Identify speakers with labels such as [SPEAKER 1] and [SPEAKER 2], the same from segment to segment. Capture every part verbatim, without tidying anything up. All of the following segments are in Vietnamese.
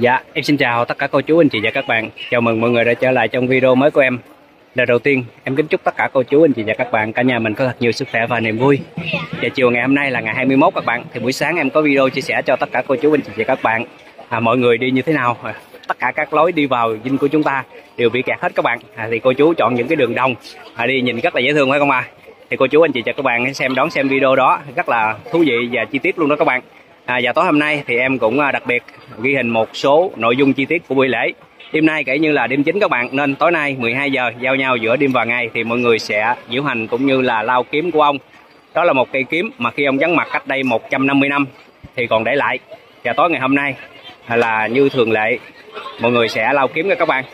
[SPEAKER 1] Dạ, em xin chào tất cả cô chú, anh chị và các bạn. Chào mừng mọi người đã trở lại trong video mới của em. Lời đầu tiên, em kính chúc tất cả cô chú, anh chị và các bạn, cả nhà mình có thật nhiều sức khỏe và niềm vui. Và chiều ngày hôm nay là ngày hai mươi mốt các bạn, thì buổi sáng em có video chia sẻ cho tất cả cô chú, anh chị và các bạn à, mọi người đi như thế nào. À, tất cả các lối đi vào dinh của chúng ta đều bị kẹt hết các bạn. À, thì cô chú chọn những cái đường đông à, đi nhìn rất là dễ thương phải không ạ? À? Thì cô chú, anh chị và các bạn hãy xem đón xem video đó rất là thú vị và chi tiết luôn đó các bạn. À, và tối hôm nay thì em cũng đặc biệt ghi hình một số nội dung chi tiết của buổi lễ. Đêm nay kể như là đêm chính các bạn, nên tối nay mười hai giờ giao nhau giữa đêm và ngày thì mọi người sẽ diễu hành cũng như là lao kiếm của ông. Đó là một cây kiếm mà khi ông vắng mặt cách đây một trăm năm mươi năm thì còn để lại. Và tối ngày hôm nay là như thường lệ mọi người sẽ lao kiếm nha các bạn.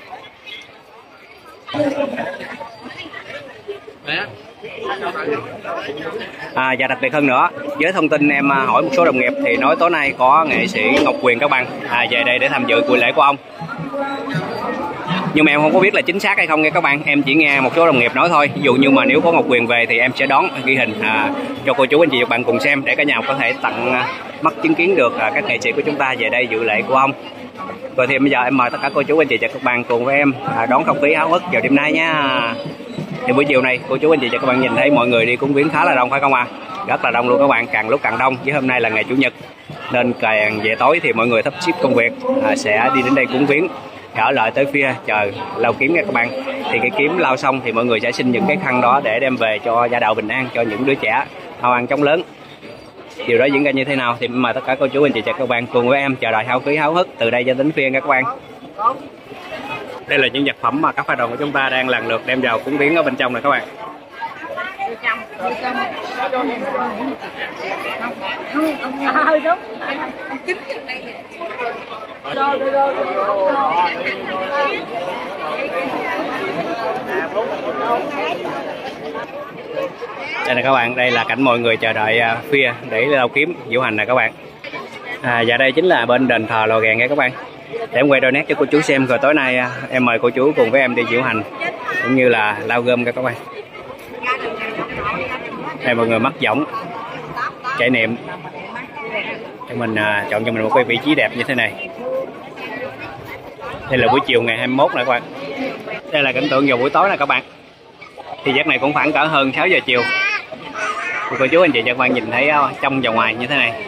[SPEAKER 1] À, và đặc biệt hơn nữa, với thông tin em hỏi một số đồng nghiệp thì nói tối nay có nghệ sĩ Ngọc Quyền các bạn à, về đây để tham dự buổi lễ của ông. Nhưng mà em không có biết là chính xác hay không nha các bạn, em chỉ nghe một số đồng nghiệp nói thôi. Ví dụ như mà nếu có Ngọc Quyền về thì em sẽ đón ghi hình à, cho cô chú anh chị và các bạn cùng xem để cả nhà có thể tận mắt chứng kiến được à, các nghệ sĩ của chúng ta về đây dự lễ của ông. Rồi thì bây giờ em mời tất cả cô chú anh chị và các bạn cùng với em à, đón không khí háo hức vào đêm nay nha. Thì buổi chiều này cô chú anh chị và các bạn nhìn thấy mọi người đi cúng viếng khá là đông phải không ạ? À? Rất là đông luôn các bạn, càng lúc càng đông. Chứ hôm nay là ngày chủ nhật nên càng về tối thì mọi người sắp xếp công việc à, sẽ đi đến đây cúng viếng, ở lại tới phía chờ lao kiếm nha các bạn. Thì cái kiếm lao xong thì mọi người sẽ xin những cái khăn đó để đem về cho gia đạo bình an, cho những đứa trẻ hao ăn chóng lớn. Điều đó diễn ra như thế nào thì mời tất cả cô chú anh chị và các bạn cùng với em chờ đợi hao khí háo hức từ đây cho đến phiên các bạn. Đây là những vật phẩm mà các phái đoàn của chúng ta đang lần lượt đem vào cúng viếng ở bên trong này các bạn. Đây là các bạn, đây là cảnh mọi người chờ đợi phia để lao kiếm diễu hành này các bạn. À, và đây chính là bên đền thờ Lò Gèn nha các bạn. Để em quay đôi nét cho cô chú xem, rồi tối nay em mời cô chú cùng với em đi diễu hành cũng như là lao gom các bạn. Đây mọi người mắc võng trải niệm cho mình à, chọn cho mình một cái vị trí đẹp như thế này. Đây là buổi chiều ngày hai mươi mốt nè các bạn. Đây là cảnh tượng vào buổi tối nè các bạn. Thì giấc này cũng khoảng cỡ hơn sáu giờ chiều. Thì cô chú anh chị và các bạn nhìn thấy trong và ngoài như thế này.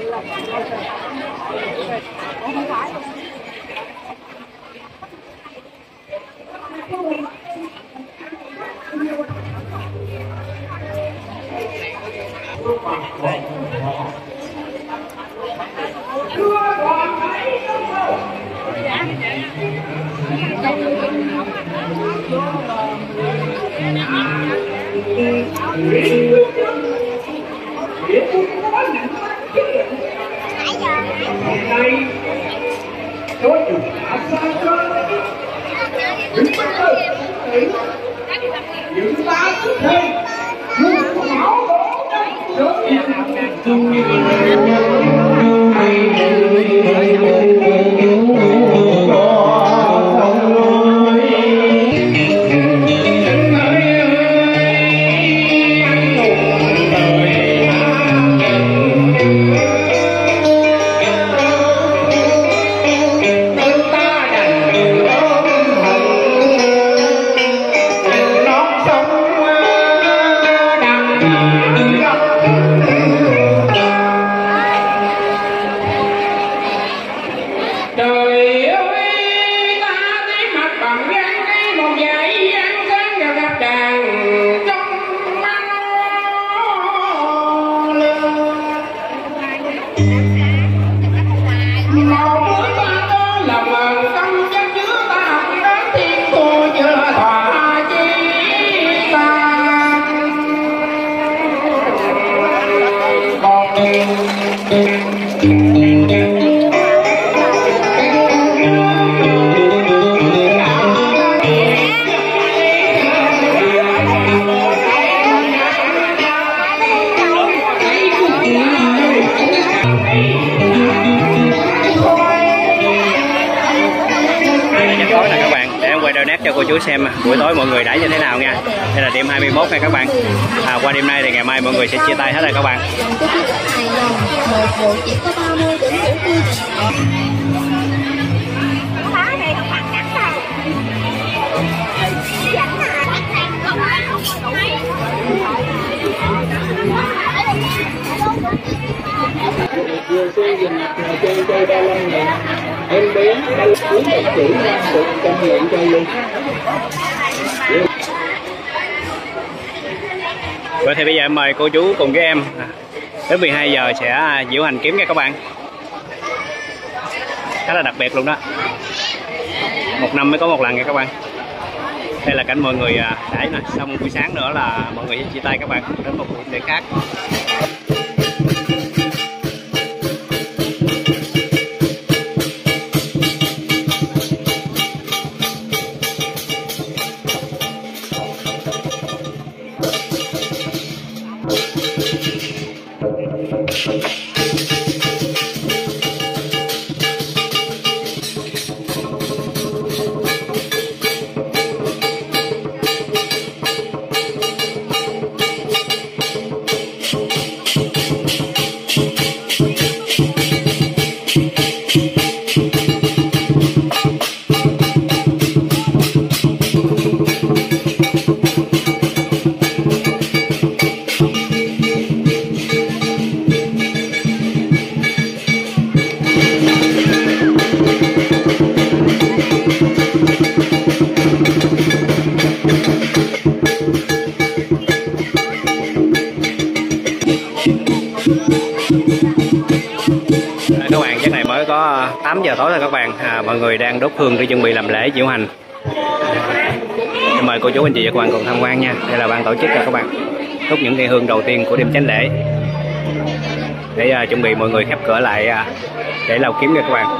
[SPEAKER 1] cho cô chú xem buổi tối mọi người đãi như thế nào nha. Đây là đêm hai mươi mốt nha các bạn. À, qua đêm nay thì ngày mai mọi người sẽ chia tay hết rồi các bạn.
[SPEAKER 2] Một bộ chỉ có ba mươi đến bốn mươi. chơi ba mươi lăm ngàn. Em bé ba mươi bốn một tuổi năm một trăm lượng chơi luôn.
[SPEAKER 1] Vậy thì bây giờ em mời cô chú cùng với em đến mười hai giờ sẽ diễu hành kiếm nha các bạn. Khá là đặc biệt luôn đó. Một năm mới có một lần nha các bạn. Đây là cảnh mọi người đãi nè, xong buổi sáng nữa là mọi người sẽ chia tay các bạn đến một buổi lễ khác. Các bạn, chắc này mới có tám giờ tối thôi các bạn. À, mọi người đang đốt hương để chuẩn bị làm lễ diễu hành. Em mời cô chú anh chị và các bạn cùng tham quan nha. Đây là ban tổ chức các bạn. Đốt những cây hương đầu tiên của đêm chánh lễ để uh, chuẩn bị mọi người khép cửa lại uh, để lau kiếm nha các bạn.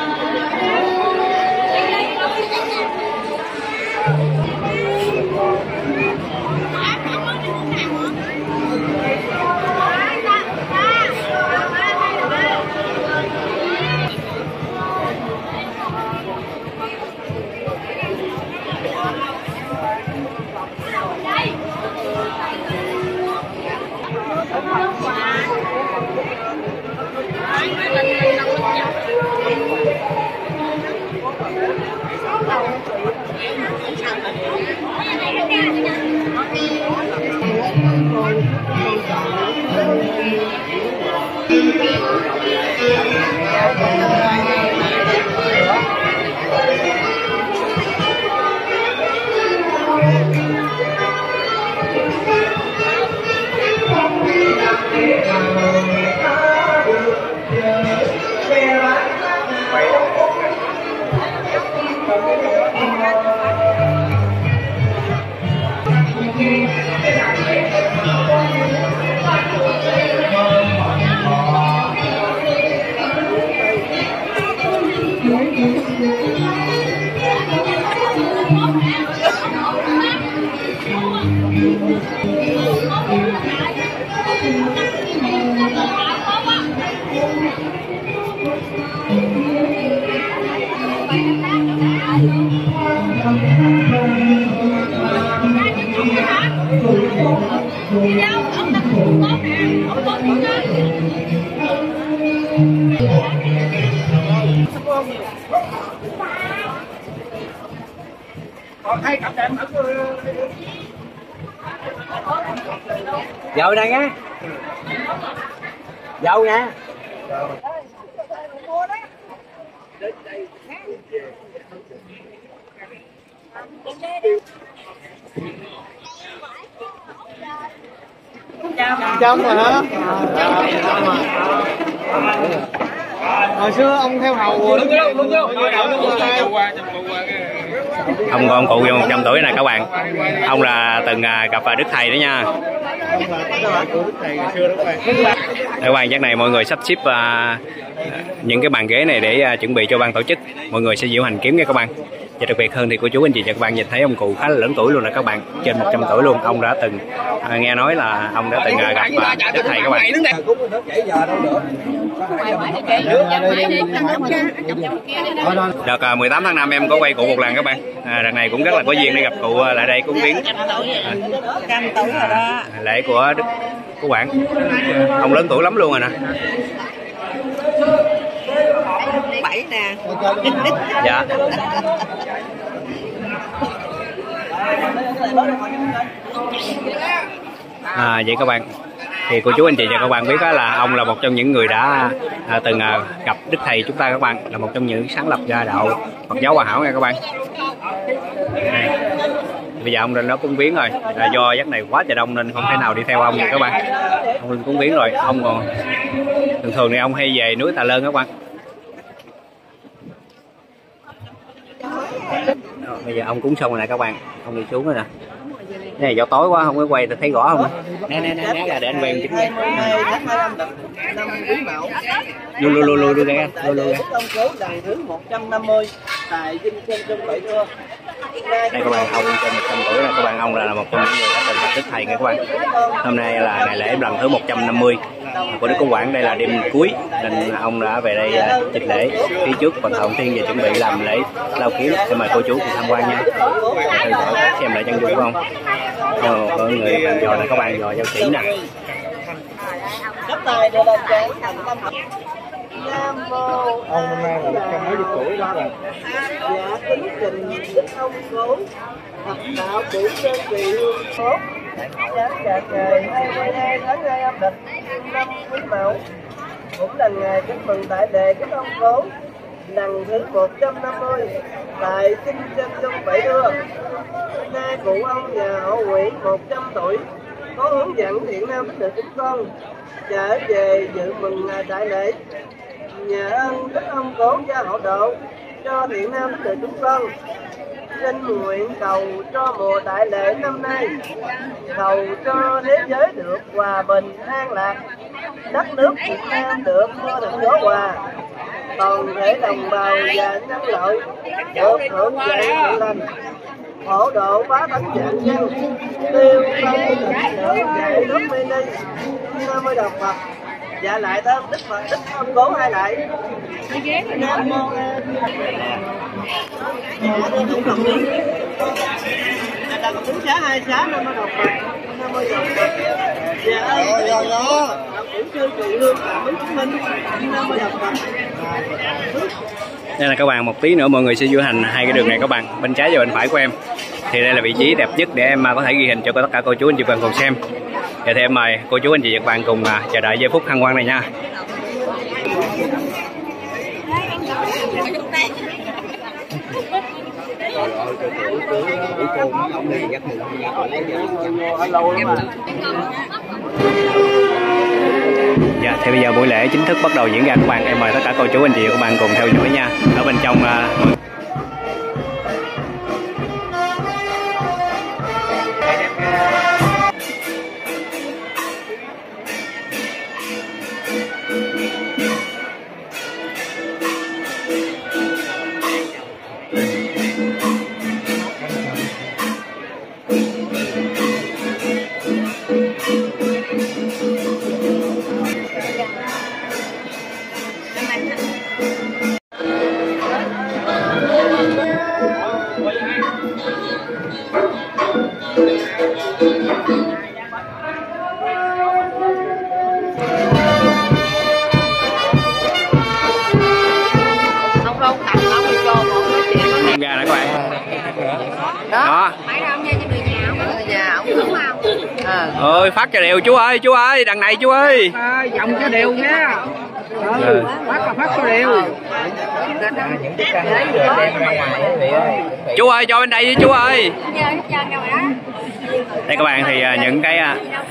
[SPEAKER 3] Dầu này nha. Dầu nha.
[SPEAKER 4] Trăm rồi hả? Hồi xưa ông theo hầu đúng không? Đúng
[SPEAKER 1] Ông ông cụ vô một trăm tuổi này các bạn. Ông là từng gặp Đức Thầy đó nha. Các bạn, chắc này mọi người sắp xếp uh, những cái bàn ghế này để uh, chuẩn bị cho ban tổ chức. Mọi người sẽ diễu hành kiếm nha các bạn. Và đặc biệt hơn thì cô chú anh chị và các bạn nhìn thấy ông cụ khá là lớn tuổi luôn nè các bạn, trên một trăm tuổi luôn. Ông đã từng à, nghe nói là ông đã từng à, gặp à, Đức Thầy các bạn. Đợt à, mười tám tháng năm em có quay cụ một lần các bạn. À, đợt này cũng rất là có duyên để gặp cụ lại đây cúng viếng à, lễ của Đức của Quảng. Ông lớn tuổi lắm luôn rồi nè.
[SPEAKER 5] Bảy nè.
[SPEAKER 1] Dạ. À, vậy các bạn, Thì cô chú anh chị và các bạn biết đó là ông là một trong những người đã à, từng à, gặp Đức Thầy chúng ta các bạn, là một trong những sáng lập ra đạo Phật giáo Hòa Hảo nha các bạn. Đây. Bây giờ ông lên đó cúng viếng rồi, là do giấc này quá trời đông nên không thể nào đi theo ông nha các bạn. Ông lên cúng viếng rồi, ông còn thường thường thì ông hay về núi Tà Lơn các bạn. Đó, bây giờ ông cúng xong rồi nè các bạn, ông đi xuống rồi nè. Cái này do tối quá không có quay được, thấy rõ không? Nè nè nè, nè để anh quay chính. Lu lu lu lu lu đây, lu lu đây.
[SPEAKER 2] Ông cố lần thứ một trăm năm mươi tại Vinh Sơn Trung Bảy Thưa.
[SPEAKER 1] Đây các bạn, ông trên một trăm tuổi là các bạn, ông là một trong những người đã từng gặp Đức Thầy nha các bạn. Hôm nay là ngày lễ lần thứ một trăm năm mươi của Đức Công Quảng, đây là đêm cuối nên ông đã về đây trịch lễ. Phía trước phần hậu thiên về chuẩn bị làm lễ lao kiếm. Để mời cô chú cùng tham quan nha, theo dõi xem lại chân dung của ông. Ờ, có người làm giò này các bạn, giò giao chỉ nè.
[SPEAKER 4] Ông năm nay là một trăm mấy chục tuổi đó rồi.
[SPEAKER 2] Dạ kính trình đức ông cố Phật đạo cử đơn vị hương tốt. Dạ dạ ngày hai mươi hai tháng hai âm lịch năm Quý Mão, cũng là ngày chúc mừng đại đệ kính ông cố lần thứ một trăm năm mươi tại Vinh Sơn Trung Bảy Thưa. Nay cụ ông nhà họ Nguyễn một trăm tuổi có hướng dẫn thiện nam thích được chúng con trở về dự mừng ngày đại lễ. Nhờ ơn đức ông cố gia hộ độ cho thiện nam thích được chúng con, xin nguyện cầu cho mùa đại lễ năm nay, cầu cho thế giới được hòa bình an lạc, đất nước Việt Nam được mưa thuận gió hòa, toàn thể đồng bào và nhân loại được hưởng giải thiện lành, hộ độ phá tánh dạng nhân, tiêu tâm tịnh lượng giải nước mê ni. Nam mô Độc Phật. Dạ lại thơm Đức Phật Đức ông cố hai lại. Nam mô là cũng xá hai xá Nam mô Độc Phật. Nam mô Độc Phật. Dạ rồi đó. Cũng sư trụ lương cảm ứng chứng minh. Nam mô Độc Phật.
[SPEAKER 1] Đây là các bạn, một tí nữa mọi người sẽ du hành hai cái đường này các bạn, bên trái và bên phải của em. Thì đây là vị trí đẹp nhất để em có thể ghi hình cho tất cả cô chú anh chị bạn cùng xem. Và thì em mời cô chú anh chị và các bạn cùng chờ đợi giây phút hân hoan này nha. Dạ, thì bây giờ buổi lễ chính thức bắt đầu diễn ra các bạn. Em mời tất cả cô chú anh chị và các bạn cùng theo dõi nha. Ở bên trong uh, đó. Ơi phát cho đều chú ơi, chú ơi, đằng này chú ơi.
[SPEAKER 4] À, dòng cho đều nha. Ừ, phát là phát cho đều.
[SPEAKER 1] Chú ơi cho bên đây đi chú ơi. Đây các bạn, thì những cái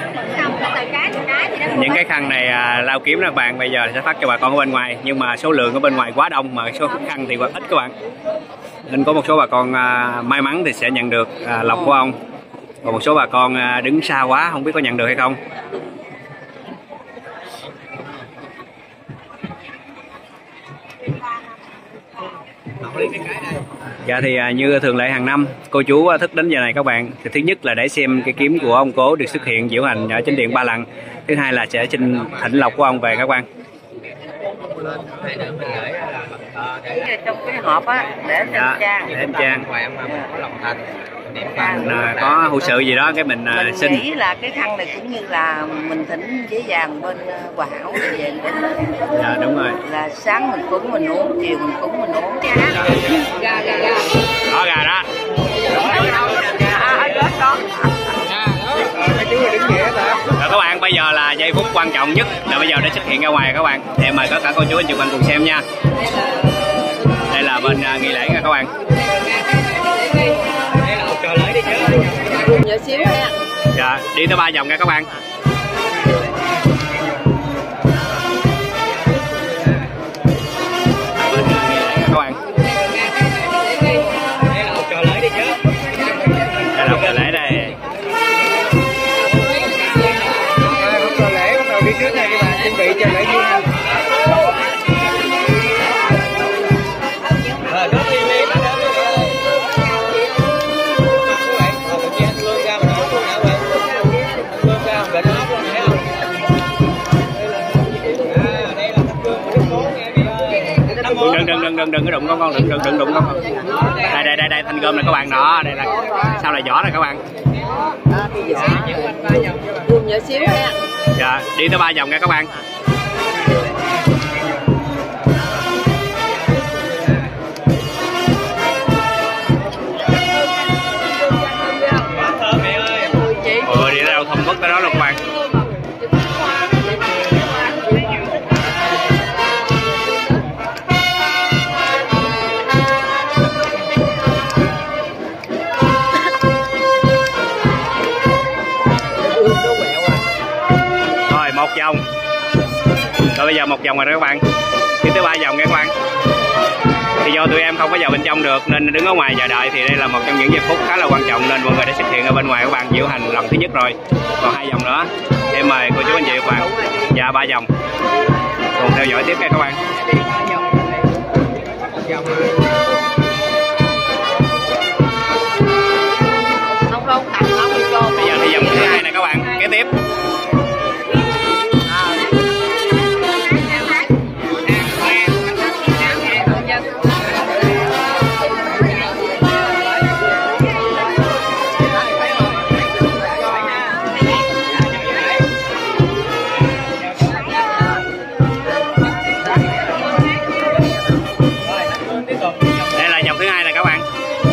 [SPEAKER 1] những cái khăn này lao kiếm các bạn bây giờ sẽ phát cho bà con ở bên ngoài, nhưng mà số lượng ở bên ngoài quá đông mà số khăn thì quá ít các bạn, nên có một số bà con may mắn thì sẽ nhận được lộc của ông, còn một số bà con đứng xa quá không biết có nhận được hay không. Dạ thì như thường lệ hàng năm cô chú thức đến giờ này các bạn, thì thứ nhất là để xem cái kiếm của ông cố được xuất hiện diễu hành ở chính điện ba lần, thứ hai là sẽ xin thỉnh lộc của ông về các bạn.
[SPEAKER 5] Trong cái hộp á để
[SPEAKER 1] dạ,
[SPEAKER 5] trang
[SPEAKER 1] để em trang à, có hữu sự gì đó cái mình, mình xin.
[SPEAKER 5] Nghĩ là cái khăn này cũng như là mình thỉnh giấy vàng bên Hòa Hảo về đến.
[SPEAKER 1] Dạ đúng rồi.
[SPEAKER 5] Là sáng mình cúng mình uống, chiều mình cúng mình uống. Gà gà gà gà.
[SPEAKER 1] Đó gà đó.
[SPEAKER 5] Gà hết đó.
[SPEAKER 1] Rồi các bạn, bây bây giờ là giây phút quan trọng nhất là bây giờ để xuất hiện ra ngoài các bạn. Thì mời tất cả cô chú anh chị bạn cùng xem nha. Đây là bên uh, nghi lễ nha các bạn. Đây là một trò lễ đi chứ.
[SPEAKER 5] Nhỏ xíu nha.
[SPEAKER 1] Dạ, đi tới ba vòng nha các bạn. Bên uh, nghi lễ nha các bạn. Đây là một trò lễ đi chứ. Đây là một trò lễ đây.
[SPEAKER 4] Trò lễ bắt đầu đi trước này các bạn, chuẩn bị trò lễ vui ha. Rồi, đốt đi đi, đốt đi đi. Các bạn, rồi tự nhiên lương ra mà đốt luôn nè các bạn. Lương ra mà nó ốc luôn nè, thấy không? À, đây là thắp hương của Đức Cố nha chị ơi.
[SPEAKER 1] Đừng đừng đừng đừng đừng có đụng con con đừng đừng đừng đụng con. Đây đây đây đây thanh gom này các bạn, đó, đây là sau là vỏ này các bạn.
[SPEAKER 5] Gồm nhỏ xíu nha.
[SPEAKER 1] Dạ, đi tới ba vòng nha các bạn. Ồ, đi đâu thông mất tới đó luôn các bạn. Rồi một vòng. Rồi bây giờ một vòng rồi đó các bạn. Đi tới ba vòng nha các bạn. Thì do tụi em không có vào bên trong được nên đứng ở ngoài chờ đợi, thì đây là một trong những giây phút khá là quan trọng nên mọi người đã xuất hiện ở bên ngoài các bạn, diễu hành lần thứ nhất rồi. Còn hai vòng nữa. Em mời cô chú anh chị các bạn. Dạ ba vòng. Cùng theo dõi tiếp nha các bạn.
[SPEAKER 5] Không không tặng không đi cho.
[SPEAKER 1] Bây giờ thì vòng thứ hai này các bạn. Kế tiếp. Đây là vòng thứ hai này các bạn.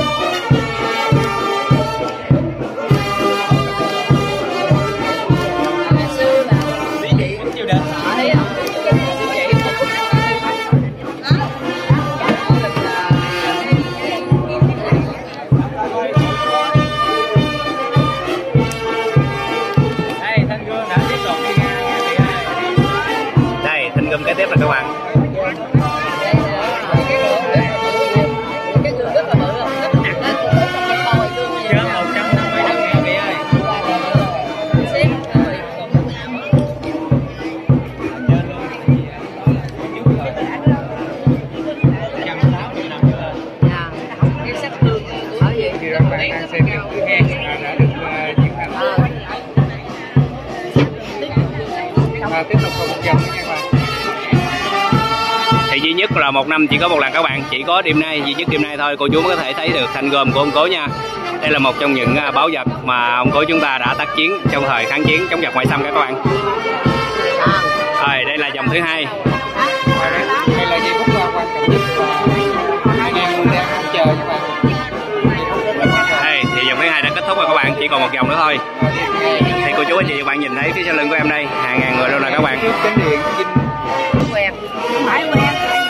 [SPEAKER 1] Đây, thanh gươm kế tiếp là các bạn.
[SPEAKER 4] Tiếp tục một vòng nha các bạn.
[SPEAKER 1] Thì duy nhất là một năm chỉ có một lần các bạn, chỉ có đêm nay, duy nhất đêm nay thôi cô chú mới có thể thấy được thanh gươm của ông Cố nha. Đây là một trong những báu vật mà ông Cố chúng ta đã tác chiến trong thời kháng chiến chống giặc ngoại xâm các bạn. Rồi đây là vòng thứ hai.
[SPEAKER 4] Đây là giây phút quan trọng nhất và anh em đang mong chờ các bạn.
[SPEAKER 1] Đây thì vòng thứ hai đã kết thúc rồi các bạn, chỉ còn một vòng nữa thôi. Thì cô chú anh chị và bạn nhìn thấy phía sau lưng của em đây, hàng ngàn người luôn nè các bạn.
[SPEAKER 5] Quen. Không phải quen.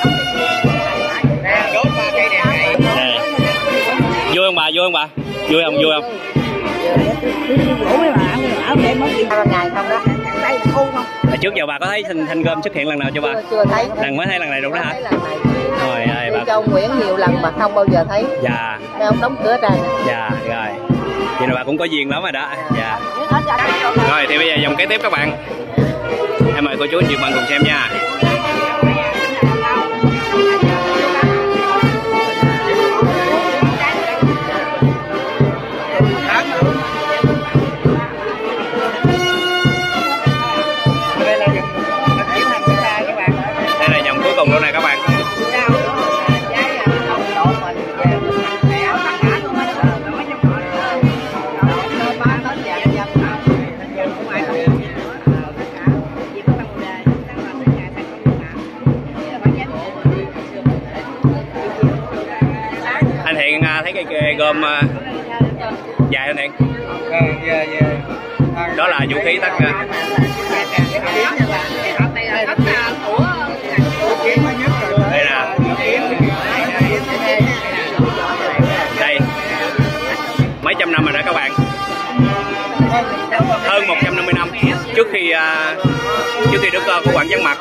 [SPEAKER 4] Đốt ba cây đèn này.
[SPEAKER 1] Vui không bà, vui không bà? Vui không, vui không?
[SPEAKER 5] Ủa mấy bà ở đây mất gì ngày không đó. Đây là khu không?
[SPEAKER 1] Hồi trước giờ bà có thấy thanh, thanh gươm xuất hiện lần nào chưa bà?
[SPEAKER 5] Chưa, chưa thấy.
[SPEAKER 1] Lần mới thấy lần này đúng đó hả? Rồi ơi bà.
[SPEAKER 5] Cho Nguyễn nhiều lần mà không bao giờ thấy.
[SPEAKER 1] Dạ.
[SPEAKER 5] Đây ông đóng cửa ra nè.
[SPEAKER 1] Dạ rồi. Vậy là bà cũng có duyên lắm rồi đó. Dạ. Rồi thì bây giờ vòng kế tiếp các bạn. Em mời cô chú anh chị bạn cùng xem nha. Đây là vòng cuối cùng luôn này các bạn. Anh Thiện thấy cái gom dài hơn Thiện.
[SPEAKER 4] À, yeah, yeah. À,
[SPEAKER 1] đó là là vũ khí tất cả. Đây nè. Đây. Mấy trăm năm rồi đó các bạn. Hơn một trăm năm mươi năm trước khi uh, trước khi Đức uh, của Quảng vắng mặt.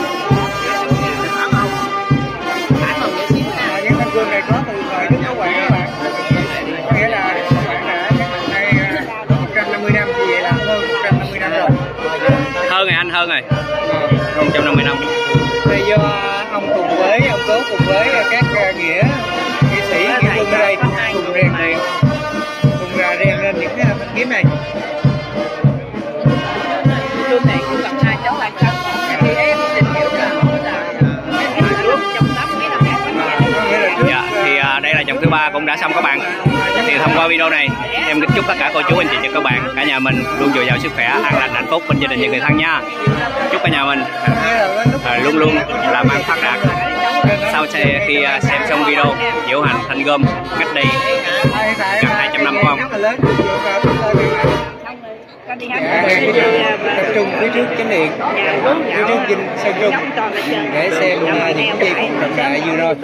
[SPEAKER 4] Những thanh gương này có từ thời Đức Giáo Hoàng các bạn. Có nghĩa là các bạn đã đây một trăm năm mươi năm, thì vậy là hơn một trăm năm mươi năm rồi.
[SPEAKER 1] Hơn rồi anh, hơn rồi. Hơn một trăm năm mươi năm.
[SPEAKER 4] Đây do ông cùng với ông Cố cùng với các nghĩa nghĩa sĩ nghĩa quân ở đây cùng rèn luyện, cùng là rèn lên những cái thanh kiếm này.
[SPEAKER 5] Tôi này cũng gặp hai cháu lại cân thì em tìm hiểu là
[SPEAKER 1] Dạ, thì à, đây là chồng thứ ba cũng đã xong các bạn. Thì thông qua video này em kính chúc tất cả cô chú anh chị và các bạn cả nhà mình luôn dồi dào sức khỏe, an lành hạnh phúc bên gia đình và người thân nha. Chúc cả nhà mình à, luôn luôn làm ăn phát đạt. Sau khi à, xem xong video diễu hành Thanh Gom cách đây gần hai trăm năm không?
[SPEAKER 4] Tập trung phía trước chánh điện, phía trước dinh Sơn Trung để xem những gì cũng trọng đại vừa rồi.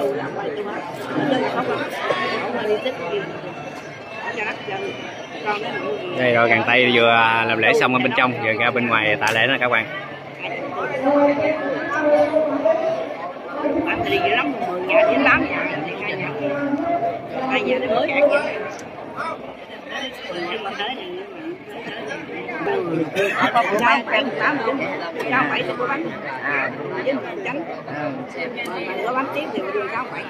[SPEAKER 1] Đây rồi càng Tây vừa làm lễ xong ở bên trong, giờ ra bên ngoài tạ lễ nè các bạn.
[SPEAKER 5] Bạn đi lắm mười nhà đến lắm. Hai nhà mới cả nhà. Sao phải tám đúng sao phải tôi có bánh à với mình tránh mình có bánh tiếp thì mình đưa sao phải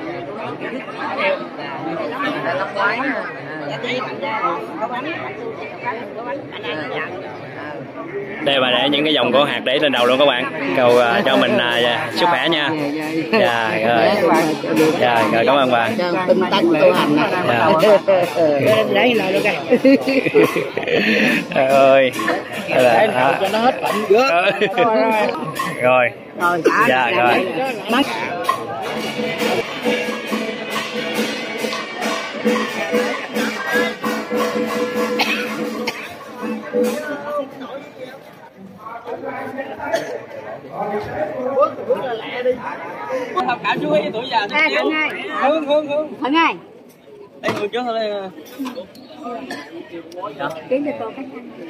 [SPEAKER 5] năm ngoái dạ đi bạn ra có bánh có bánh anh ăn nhận.
[SPEAKER 1] Đây bà để những cái dòng của hạt để lên đầu luôn các bạn, cầu uh, cho mình uh, sức khỏe nha. Dạ rồi, dạ rồi cảm ơn bà.
[SPEAKER 5] Tinh tấn tu hành. Đấy là được
[SPEAKER 1] trời ơi là
[SPEAKER 4] cho nó hết bệnh trước.
[SPEAKER 1] Rồi dạ rồi.
[SPEAKER 4] Tham khảo chú ý tuổi già
[SPEAKER 5] Thuận ơi,
[SPEAKER 4] hướng hướng hướng
[SPEAKER 5] Thuận ơi,
[SPEAKER 4] đây người trước thôi.
[SPEAKER 5] kiếm cho cô cái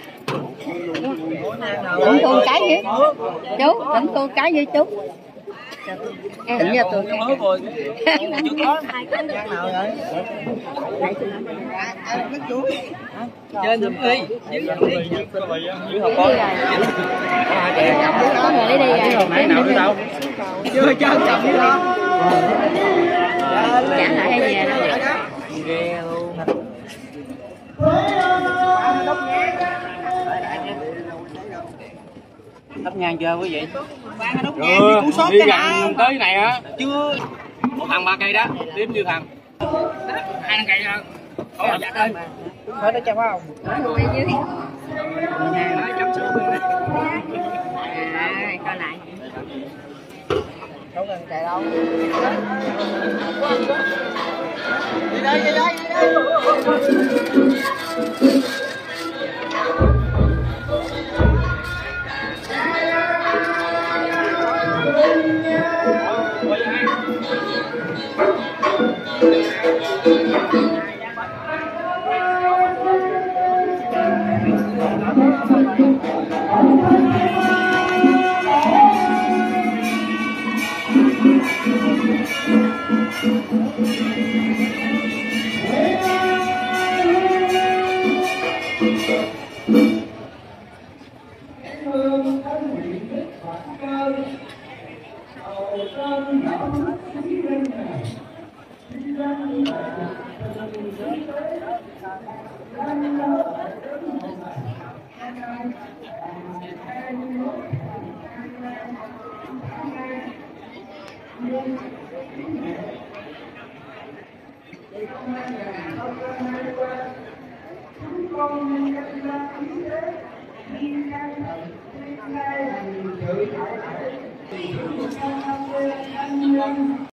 [SPEAKER 5] tỉnh cô cái gì chú, tỉnh cô cái gì chú em tỉnh cho tôi cái
[SPEAKER 4] trên thấm đi dưới học con
[SPEAKER 5] có người lấy đi rồi
[SPEAKER 4] nãy nào nữa đâu chưa cho chồng đi lo
[SPEAKER 5] trả lại hay về đó
[SPEAKER 4] ghê luôn. Thắp nhang chưa quý vị? Chưa, đi gần tới này á. Chưa. Một thằng ba cây đó, đếm như thằng. Hai thằng cây đó. Thôi dạ ơi. Thôi nó cho không?
[SPEAKER 5] ngồi dưới à, coi lại
[SPEAKER 2] Không cần chạy đâu. Đi đây, đi đây, đi đây.